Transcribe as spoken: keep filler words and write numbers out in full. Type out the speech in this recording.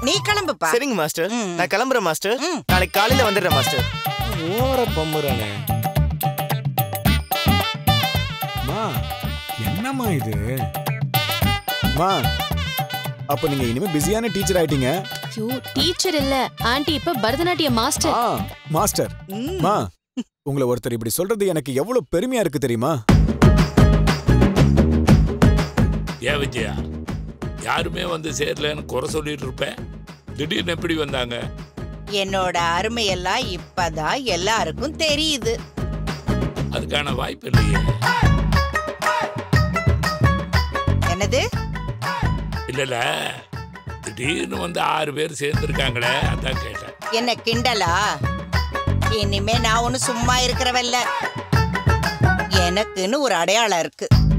நீ கிளம்புப்பா. சரிங்க மாஸ்டர், நான் கிளம்புறேன் மாஸ்டர். நாளைக்கு காலையில வந்துடுறேன் மாஸ்டர். ஓர பம்புறானே. மா என்னம்மா இது? மா அப்ப நீங்க இனிமே பிஸியான டீச்சர் ஆயிட்டீங்க. ஐயோ டீச்சர் இல்ல ஆண்டி, இப்ப பரதநாட்டிய மாஸ்டர். ஆ மாஸ்டர். மா உங்களை ஒருத்தர் இப்படி சொல்றது எனக்கு எவ்வளவு பெருமையா இருக்கு தெரியுமா? ஏன் விஜயா, யாருமே வந்து சேரலன்னு குறை சொல்லிட்டு இருப்பேன், திடீர்னு எப்படி வந்தாங்க? என்னோட அருமையெல்லாம் இப்பதான் எல்லாருக்கும் தெரியுது. அதுக்கான வாய்ப்பு இல்லையே. என்னது? இல்ல திடீர்னு வந்து ஆறு பேர் சேர்ந்துருக்காங்களே, அதான் கேட்டேன். என்ன கிண்டலா? இனிமே நான் ஒண்ணு சும்மா இருக்கிறவல்ல. எனக்குன்னு ஒரு அடையாளம் இருக்கு.